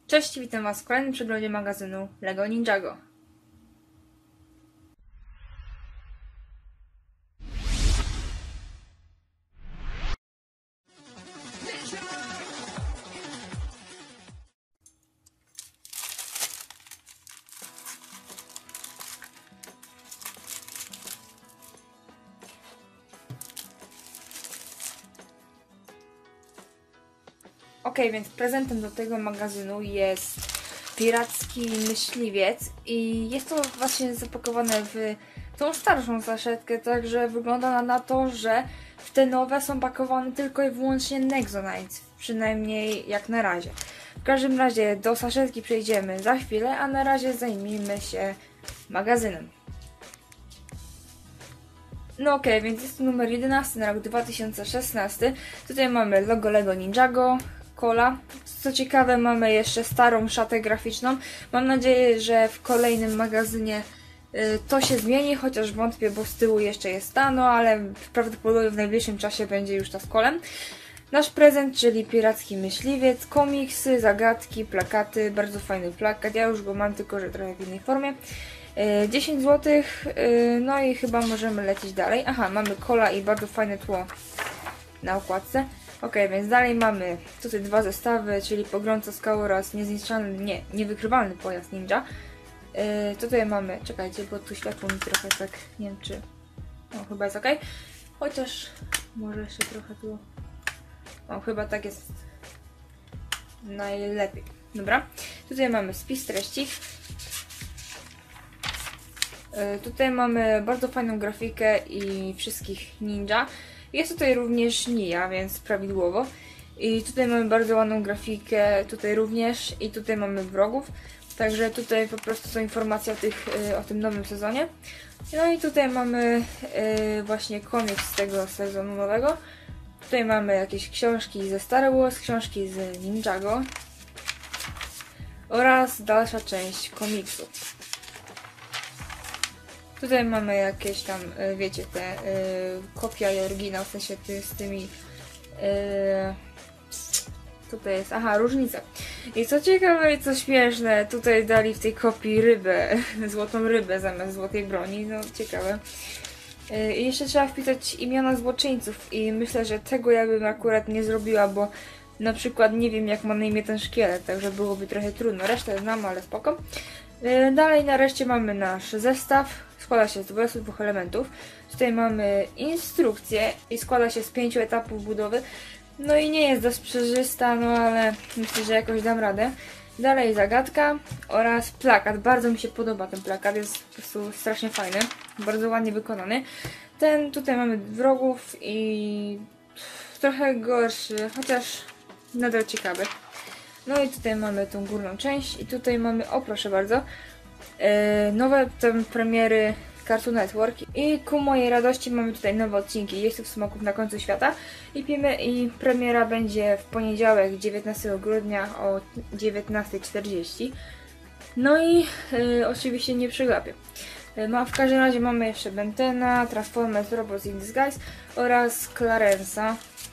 Cześć, witam Was w kolejnym przeglądzie magazynu LEGO Ninjago. Więc prezentem do tego magazynu jest piracki myśliwiec i jest to właśnie zapakowane w tą starszą saszetkę, także wygląda na to, że w te nowe są pakowane tylko i wyłącznie Nexonites, przynajmniej jak na razie. W każdym razie do saszetki przejdziemy za chwilę, a na razie zajmijmy się magazynem. Więc jest to numer 11 na rok 2016. Tutaj mamy logo LEGO Ninjago, Cola. Co ciekawe, mamy jeszcze starą szatę graficzną. Mam nadzieję, że w kolejnym magazynie to się zmieni, chociaż wątpię, bo z tyłu jeszcze jest ta, ale prawdopodobnie w najbliższym czasie będzie już ta z kolem. Nasz prezent, czyli piracki myśliwiec, komiksy, zagadki, plakaty, bardzo fajny plakat. Ja już go mam, tylko że trochę w innej formie. 10 zł, no i chyba możemy lecieć dalej. Aha, mamy Cola i bardzo fajne tło na okładce. Więc dalej mamy tutaj dwa zestawy, czyli pogromca skały oraz niezniszczalny, niewykrywalny pojazd ninja. Tutaj mamy, czekajcie, bo tu światło mi trochę tak, nie wiem czy, chyba jest ok. Chociaż może jeszcze trochę tu, chyba tak jest najlepiej. Dobra, tutaj mamy spis treści. Tutaj mamy bardzo fajną grafikę i wszystkich ninja. Jest tutaj również Nia, więc prawidłowo. I tutaj mamy bardzo ładną grafikę, tutaj również. I tutaj mamy wrogów. Także tutaj po prostu są informacje o tym nowym sezonie. No i tutaj mamy właśnie komiks z tego sezonu nowego. Tutaj mamy jakieś książki ze Star Wars, książki z Ninjago. Oraz dalsza część komiksu. Tutaj mamy jakieś tam, wiecie, te kopia i oryginał, w sensie z tymi... tutaj jest, różnica. I co ciekawe i co śmieszne, tutaj dali w tej kopii rybę, złotą rybę zamiast złotej broni, ciekawe. I jeszcze trzeba wpisać imiona złoczyńców i myślę, że tego ja bym akurat nie zrobiła, bo na przykład nie wiem jak ma na imię ten szkielet, także byłoby trochę trudno. Resztę znam, ale spoko. Dalej nareszcie mamy nasz zestaw. Składa się z 22 elementów. Tutaj mamy instrukcję i składa się z 5 etapów budowy. No i nie jest dość przejrzysta, ale myślę, że jakoś dam radę. Dalej zagadka oraz plakat. Bardzo mi się podoba ten plakat, jest po prostu strasznie fajny. Bardzo ładnie wykonany. Tutaj mamy wrogów i trochę gorszy, chociaż nadal ciekawy. No i tutaj mamy tą górną część i tutaj mamy, proszę bardzo, nowe premiery Cartoon Network i ku mojej radości mamy tutaj nowe odcinki Jeźdźców Smoków na końcu świata i premiera będzie w poniedziałek 19 grudnia o 19:40. No i oczywiście nie przegapię. W każdym razie mamy jeszcze Bentena, Transformers Robots in Disguise oraz Clarence'a.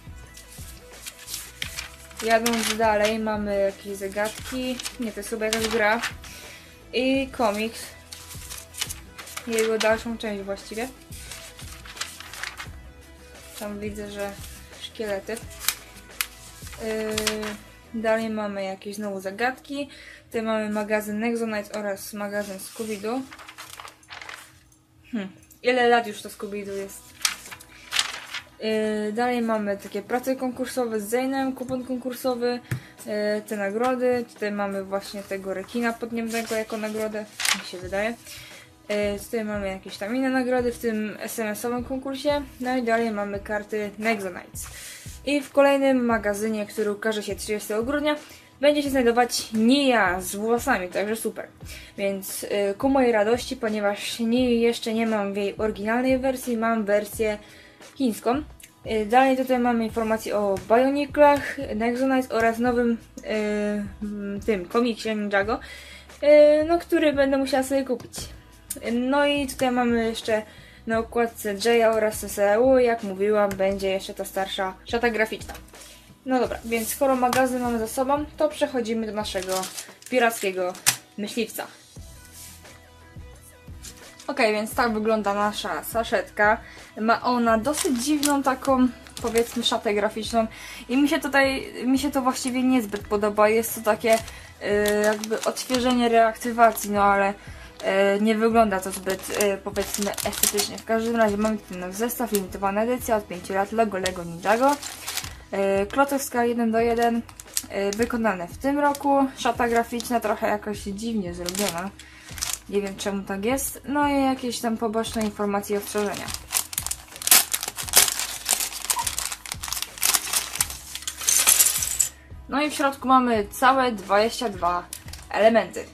Jadąc dalej mamy jakieś zagadki, to jest chyba jakaś gra i komiks, jego dalszą część właściwie. Tam widzę, że szkielety. Dalej mamy jakieś znowu zagadki. Tutaj mamy magazyn Nexonites oraz magazyn Scooby-Doo. Ile lat już to Scooby-Doo jest? Dalej mamy takie prace konkursowe z Zane'em, kupon konkursowy, te nagrody. Tutaj mamy właśnie tego rekina podniebnego jako nagrodę, mi się wydaje. Tutaj mamy jakieś tam inne nagrody w tym SMS-owym konkursie. No i dalej mamy karty Nexonites. I w kolejnym magazynie, który ukaże się 30 grudnia, będzie się znajdować Nia z włosami, także super. Więc ku mojej radości, ponieważ Nii jeszcze nie mam w jej oryginalnej wersji, mam wersję chińską. Dalej tutaj mamy informacje o Bioniclach, Nexonites oraz nowym tym komiksie Ninjago, który będę musiała sobie kupić. No i tutaj mamy jeszcze na okładce Jaya oraz SSEU, jak mówiłam, będzie jeszcze ta starsza szata graficzna. No dobra, więc skoro magazyn mamy za sobą, to przechodzimy do naszego pirackiego myśliwca. Ok, więc tak wygląda nasza saszetka. Ma ona dosyć dziwną taką, powiedzmy, szatę graficzną i mi się to właściwie niezbyt podoba. Jest to takie jakby odświeżenie reaktywacji, no ale nie wygląda to zbyt, powiedzmy, estetycznie. W każdym razie mamy tutaj nasz zestaw, limitowana edycja od 5 lat, logo Lego Ninjago. Klocek w skali 1:1, wykonane w tym roku. Szata graficzna trochę jakoś dziwnie zrobiona. Nie wiem czemu tak jest. No i jakieś tam poboczne informacje i ostrzeżenia. No i w środku mamy całe 22 elementy.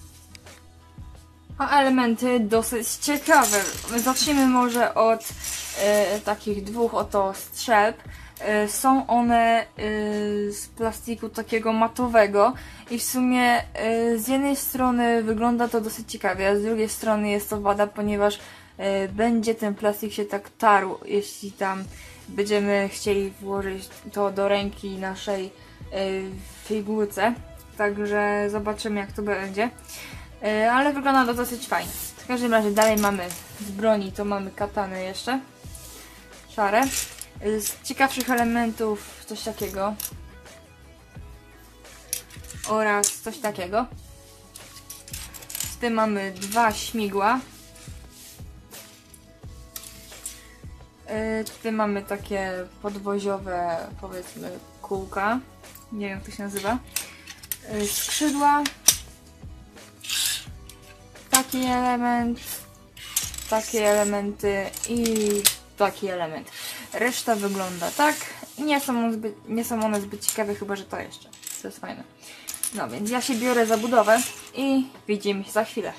A elementy dosyć ciekawe. Zacznijmy może od takich dwóch oto strzelb. Są one z plastiku takiego matowego i w sumie z jednej strony wygląda to dosyć ciekawie, a z drugiej strony jest to wada, ponieważ będzie ten plastik się tak tarł, jeśli tam będziemy chcieli włożyć to do ręki naszej figurce. Także zobaczymy, jak to będzie. Ale wygląda to dosyć fajnie. W każdym razie dalej mamy z broni, to mamy katany jeszcze. Szare. Z ciekawszych elementów coś takiego. Oraz coś takiego. Z tym mamy dwa śmigła. Tutaj mamy takie podwoziowe, powiedzmy, kółka. Nie wiem, jak to się nazywa. Skrzydła. Taki element. Takie elementy i taki element. Reszta wygląda tak. Nie są one zbyt ciekawe, chyba że to jeszcze. To jest fajne. No więc ja się biorę za budowę i widzimy się za chwilę.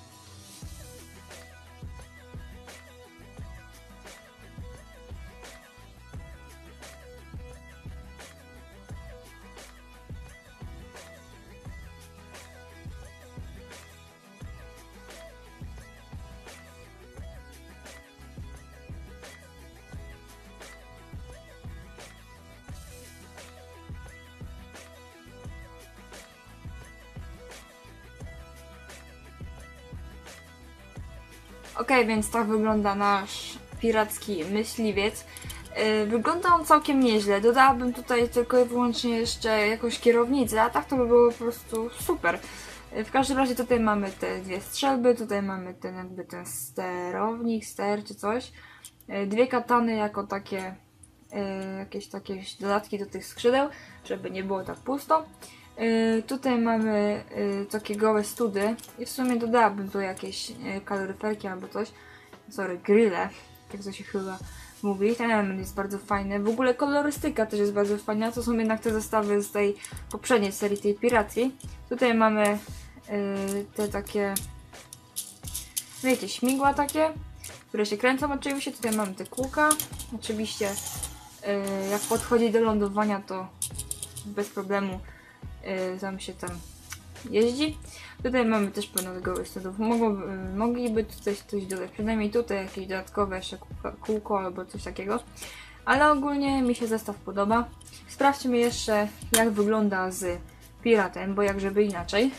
Ok, więc tak wygląda nasz piracki myśliwiec. Wygląda on całkiem nieźle. Dodałabym tutaj tylko i wyłącznie jeszcze jakąś kierownicę, a tak to by było po prostu super. W każdym razie tutaj mamy te dwie strzelby, tutaj mamy ten jakby ten sterownik, ster czy coś. Dwie katany jako takie jakieś takie dodatki do tych skrzydeł, żeby nie było tak pusto. Tutaj mamy takie gołe study i w sumie dodałabym tu jakieś kaloryferki albo coś. Sorry, grille, jak to się chyba mówi. Ten element jest bardzo fajny. W ogóle kolorystyka też jest bardzo fajna. To są jednak te zestawy z tej poprzedniej serii, tej piracji. Tutaj mamy te takie, wiecie, śmigła takie, które się kręcą oczywiście. Tutaj mamy te kółka. Oczywiście jak podchodzi do lądowania, to bez problemu tam się jeździ. Tutaj mamy też pełno gołych studów. Mogliby tutaj coś dodać, przynajmniej tutaj jakieś dodatkowe jeszcze kółko albo coś takiego. Ale ogólnie mi się zestaw podoba. Sprawdźmy jeszcze, jak wygląda z piratem, bo jak żeby inaczej.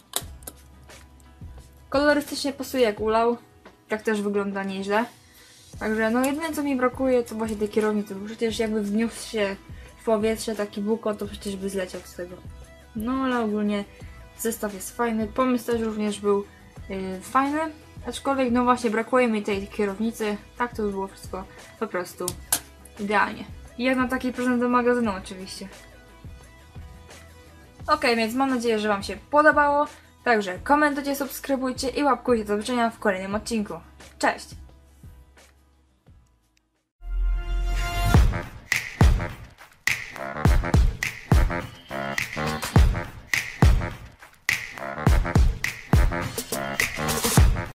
Kolorystycznie pasuje jak ulał. Tak też wygląda nieźle. Także no jedyne co mi brakuje to właśnie tej kierownicy, bo przecież jakby wniósł się w powietrze taki buko, to przecież by zleciał z tego. No ale ogólnie zestaw jest fajny, pomysł też również był fajny, aczkolwiek no właśnie brakuje mi tej kierownicy, tak to by było wszystko po prostu idealnie. I jak na taki prezent do magazynu oczywiście. Ok, więc mam nadzieję, że Wam się podobało, także komentujcie, subskrybujcie i łapkujcie do zobaczenia w kolejnym odcinku. Cześć!